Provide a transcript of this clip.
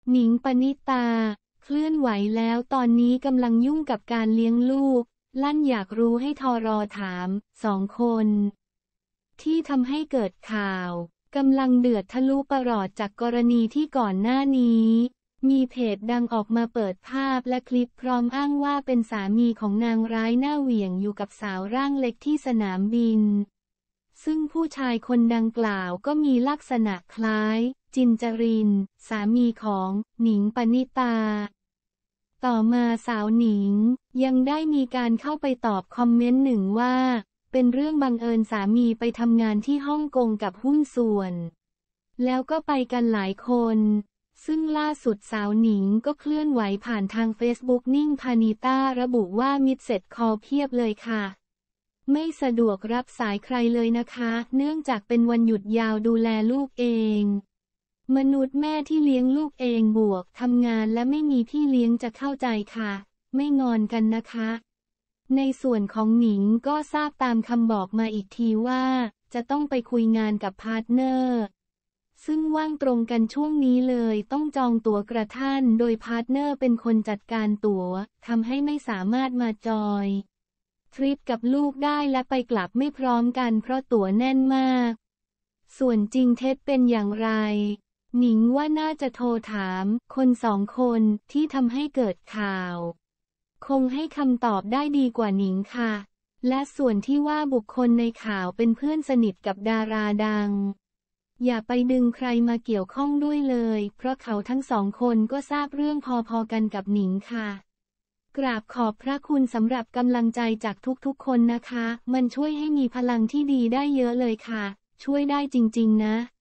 หนิงปณิตาเคลื่อนไหวแล้วตอนนี้กำลังยุ่งกับการเลี้ยงลูกลั่นอยากรู้ให้ทรถาม2 คนที่ทำให้เกิดข่าวกำลังเดือดทะลุประหลอดจากกรณีที่ก่อนหน้านี้มีเพจดังออกมาเปิดภาพและคลิปพร้อมอ้างว่าเป็นสามีของนางร้ายหน้าเหวี่ยงอยู่กับสาวร่างเล็กที่สนามบินซึ่งผู้ชายคนดังกล่าวก็มีลักษณะคล้ายจินจรินสามีของหนิงปณิตาต่อมาสาวหนิงยังได้มีการเข้าไปตอบคอมเมนต์หนึ่งว่าเป็นเรื่องบังเอิญสามีไปทำงานที่ฮ่องกงกับหุ้นส่วนแล้วก็ไปกันหลายคนซึ่งล่าสุดสาวหนิงก็เคลื่อนไหวผ่านทางเฟซบุ๊กนิ่งพานิต้าระบุว่ามิดเสร็จคอเพียบเลยค่ะไม่สะดวกรับสายใครเลยนะคะเนื่องจากเป็นวันหยุดยาวดูแลลูกเองมนุษย์แม่ที่เลี้ยงลูกเองบวกทำงานและไม่มีพี่เลี้ยงจะเข้าใจค่ะไม่งอนกันนะคะในส่วนของหนิงก็ทราบตามคำบอกมาอีกทีว่าจะต้องไปคุยงานกับพาร์ทเนอร์ซึ่งว่างตรงกันช่วงนี้เลยต้องจองตั๋วกระทันโดยพาร์ทเนอร์เป็นคนจัดการตั๋วทำให้ไม่สามารถมาจอยทริปกับลูกได้และไปกลับไม่พร้อมกันเพราะตั๋วแน่นมากส่วนจริงเท็จเป็นอย่างไรหนิงว่าน่าจะโทรถามคน2 คนที่ทำให้เกิดข่าวคงให้คำตอบได้ดีกว่าหนิงค่ะและส่วนที่ว่าบุคคลในข่าวเป็นเพื่อนสนิทกับดาราดังอย่าไปดึงใครมาเกี่ยวข้องด้วยเลยเพราะเขาทั้ง2 คนก็ทราบเรื่องพอๆกันกับหนิงค่ะกราบขอบพระคุณสำหรับกำลังใจจากทุกๆคนนะคะมันช่วยให้มีพลังที่ดีได้เยอะเลยค่ะช่วยได้จริงๆนะ